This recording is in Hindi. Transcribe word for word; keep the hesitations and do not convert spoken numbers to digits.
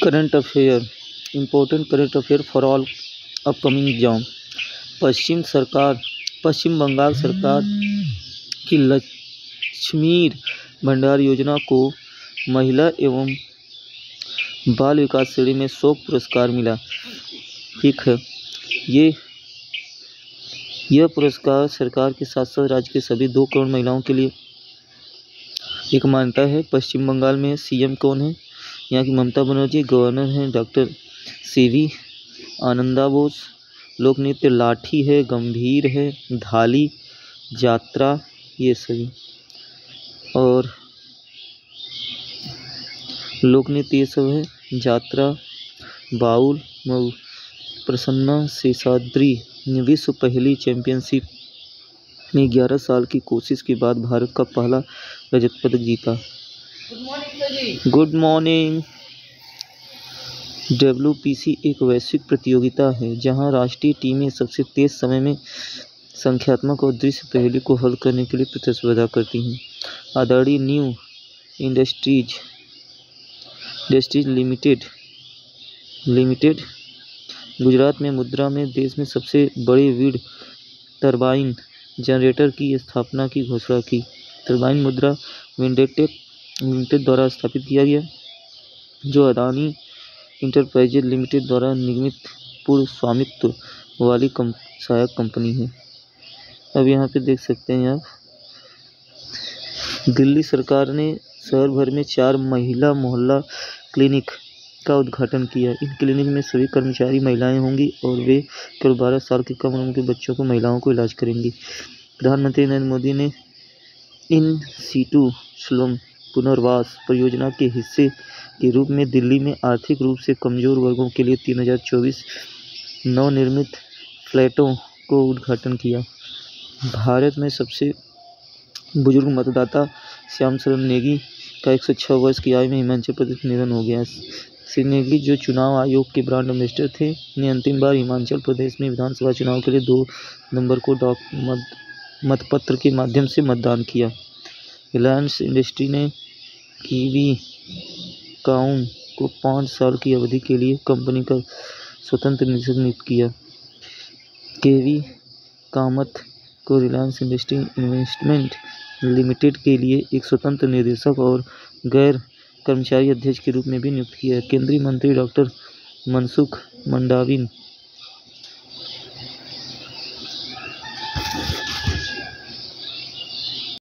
Current affair, important current affair for all upcoming exam. पश्चिम सरकार पश्चिम बंगाल सरकार की लक्ष्मीर भंडार योजना को महिला एवं बाल विकास श्रेणी में शोक पुरस्कार मिला। ठीक है, ये यह पुरस्कार सरकार के साथ साथ राज्य के सभी दो करोड़ महिलाओं के लिए एक मान्यता है। पश्चिम बंगाल में सीएम कौन है? यहाँ की ममता बनर्जी। गवर्नर हैं doctor C V Ananda Bose. लोक नृत्य लाठी है, गंभीर है, धाली, जात्रा, ये सभी। और लोक नृत्य ये सब है, जात्रा, बाउल, मऊ। प्रसन्ना शेषाद्री ने विश्व पहली चैंपियनशिप में ग्यारह साल की कोशिश के बाद भारत का पहला रजत पदक जीता। Good morning. W P C एक वैश्विक प्रतियोगिता है जहां राष्ट्रीय टीमें सबसे तेज समय में संख्यात्मक और दृश्य पहेली को हल करने के लिए प्रतिस्पर्धा करती हैं। Adani new industries industries limited limited Gujarat में मुद्रा में देश में सबसे बड़े विंड टरबाइन जनरेटर की स्थापना की घोषणा की। टरबाइन मुद्रा विंडेटेक लिमिटेड द्वारा स्थापित किया गया, जो अदानी इंटरप्राइजेज लिमिटेड द्वारा निर्मित पूर्ण स्वामित्व वाली कम सहायक कंपनी है। अब यहाँ पे देख सकते हैं आप, दिल्ली सरकार ने शहर भर में चार महिला मोहल्ला क्लिनिक का उद्घाटन किया। इन क्लिनिक में सभी कर्मचारी महिलाएं होंगी और वे केवल बारह साल की कम उम्र के बच्चों को महिलाओं को इलाज करेंगी। प्रधानमंत्री नरेंद्र मोदी ने इन सीटू स्लम पुनर्वास परियोजना के हिस्से के रूप में दिल्ली में आर्थिक रूप से कमजोर वर्गों के लिए तीन हजार चौबीस नवनिर्मित फ्लैटों को उद्घाटन किया। भारत में सबसे बुजुर्ग मतदाता श्याम शरण नेगी का एक सौ छह वर्ष की आयु में हिमाचल प्रदेश में निधन हो गया। श्री नेगी, जो चुनाव आयोग के ब्रांड एम्बेसडर थे, ने अंतिम बार हिमाचल प्रदेश में विधानसभा चुनाव के लिए दो नवंबर को डॉक मत मतपत्र के माध्यम से मतदान किया। रिलायंस इंडस्ट्री ने कीवी काउन को पाँच साल की अवधि के लिए कंपनी का स्वतंत्र निदेशक नियुक्त किया। केवी कामत को रिलायंस इंडस्ट्री इन्वेस्टमेंट लिमिटेड के लिए एक स्वतंत्र निदेशक और गैर कर्मचारी अध्यक्ष के रूप में भी नियुक्त किया है। केंद्रीय मंत्री डॉक्टर मनसुख मंडाविया